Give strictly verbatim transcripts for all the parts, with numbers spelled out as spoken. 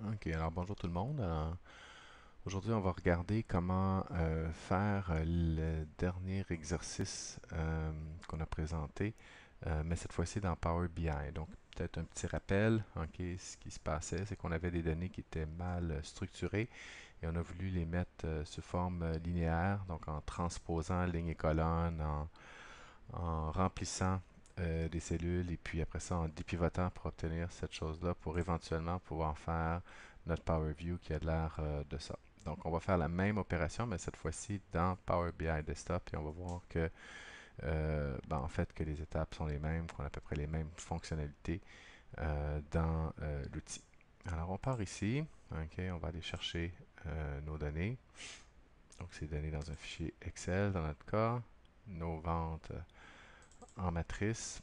Ok, alors bonjour tout le monde. Euh, aujourd'hui, on va regarder comment euh, faire euh, le dernier exercice euh, qu'on a présenté, euh, mais cette fois-ci dans Power B I. Donc, peut-être un petit rappel. Ok, ce qui se passait, c'est qu'on avait des données qui étaient mal euh, structurées et on a voulu les mettre euh, sous forme euh, linéaire, donc en transposant lignes et colonnes, en, en remplissant euh, des cellules et puis après ça en dépivotant pour obtenir cette chose-là pour éventuellement pouvoir faire notre Power View qui a l'air euh, de ça. Donc on va faire la même opération mais cette fois-ci dans Power B I Desktop et on va voir que euh, ben, en fait que les étapes sont les mêmes, qu'on a à peu près les mêmes fonctionnalités euh, dans euh, l'outil. Alors on part ici, ok, on va aller chercher euh, nos données. Donc c'est donné dans un fichier Excel dans notre cas, nos ventes en matrice.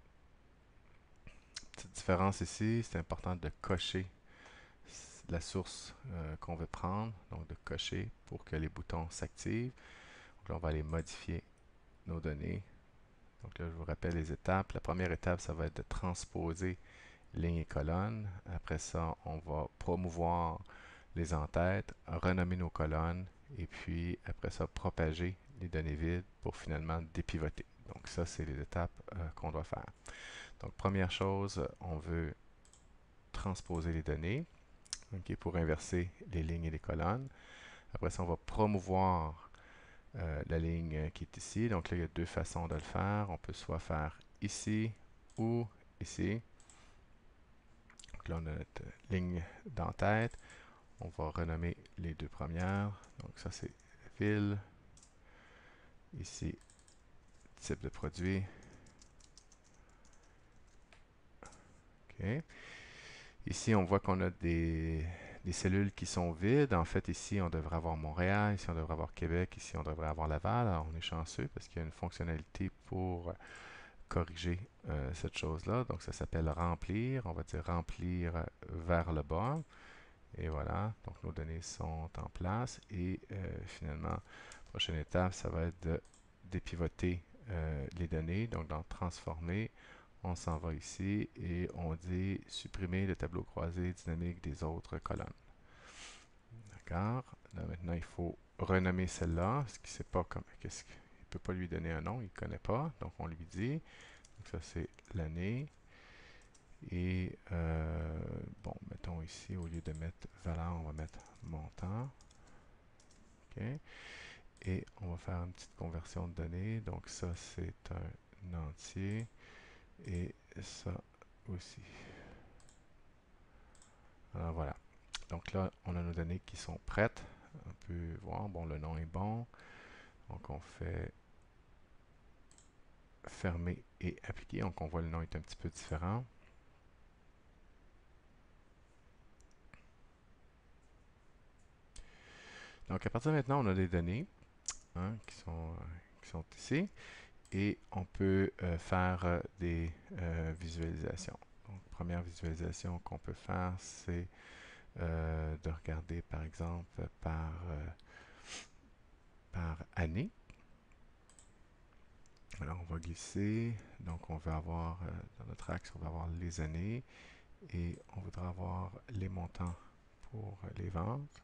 Petite différence ici, c'est important de cocher la source euh, qu'on veut prendre, donc de cocher pour que les boutons s'activent. Donc là, on va aller modifier nos données. Donc là, je vous rappelle les étapes. La première étape, ça va être de transposer lignes et colonnes. Après ça, on va promouvoir les entêtes, renommer nos colonnes et puis après ça, propager les données vides pour finalement dépivoter. Donc ça, c'est les étapes euh, qu'on doit faire. Donc première chose, on veut transposer les données, ok, pour inverser les lignes et les colonnes. Après ça, on va promouvoir euh, la ligne qui est ici. Donc là, il y a deux façons de le faire. On peut soit faire ici ou ici. Donc là, on a notre ligne d'entête. On va renommer les deux premières. Donc ça, c'est ville. Ici, type de produit. OK. Ici, on voit qu'on a des, des cellules qui sont vides. En fait, ici, on devrait avoir Montréal, ici, on devrait avoir Québec, ici, on devrait avoir Laval. Alors, on est chanceux parce qu'il y a une fonctionnalité pour corriger euh, cette chose-là. Donc, ça s'appelle remplir. On va dire remplir euh, vers le bas. Et voilà. Donc, nos données sont en place. Et euh, finalement, prochaine étape, ça va être de dépivoter euh, les données. Donc, dans transformer, on s'en va ici et on dit supprimer le tableau croisé dynamique des autres colonnes. D'accord? Là, maintenant, il faut renommer celle-là, parce qu'il sait pas comme, qu'est-ce qu'il ne peut pas lui donner un nom, il ne connaît pas. Donc, on lui dit. Donc, ça, c'est l'année. Et, euh, bon, mettons ici, au lieu de mettre valeur, on va mettre montant. OK? Et on va faire une petite conversion de données. Donc, ça, c'est un entier. Et ça aussi. Alors, voilà. Donc là, on a nos données qui sont prêtes. On peut voir, bon, le nom est bon. Donc on fait fermer et appliquer. Donc on voit le nom est un petit peu différent. Donc à partir de maintenant, on a des données hein, qui, sont, euh, qui sont ici. Et on peut euh, faire euh, des euh, visualisations. Donc première visualisation qu'on peut faire, c'est euh, de regarder par exemple par, euh, par année. Alors on va glisser, donc on va avoir euh, dans notre axe, on va avoir les années et on voudra avoir les montants pour euh, les ventes.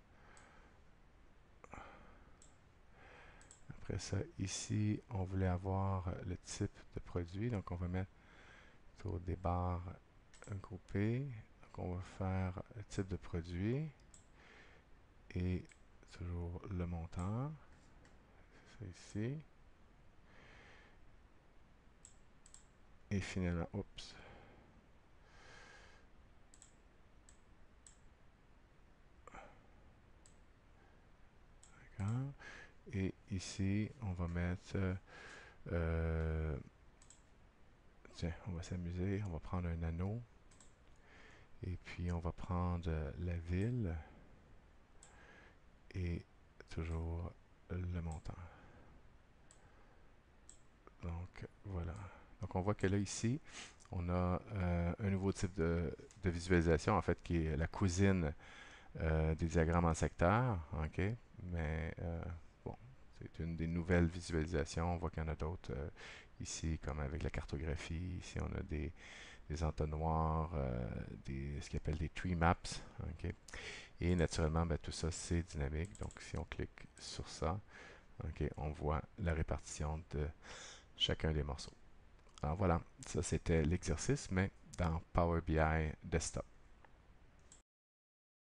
Après ça, ici, on voulait avoir euh, le type de produit, donc on va mettre autour des barres groupées. Donc on va faire le type de produit et toujours le montant, c'est ici. Et finalement, oups, d'accord. Et ici, on va mettre, euh, tiens, on va s'amuser, on va prendre un anneau. Et puis, on va prendre la ville et toujours le montant. Donc, voilà. Donc, on voit que là, ici, on a euh, un nouveau type de, de visualisation, en fait, qui est la cousine euh, des diagrammes en secteur. OK? Mais, euh, bon, c'est une des nouvelles visualisations. On voit qu'il y en a d'autres euh, ici, comme avec la cartographie. Ici, on a des, des entonnoirs, euh, des, ce qu'ils appellent des tree maps. Ok. Et naturellement, ben, tout ça, c'est dynamique. Donc, si on clique sur ça, ok, on voit la répartition de chacun des morceaux. Alors voilà, ça c'était l'exercice, mais dans Power B I Desktop.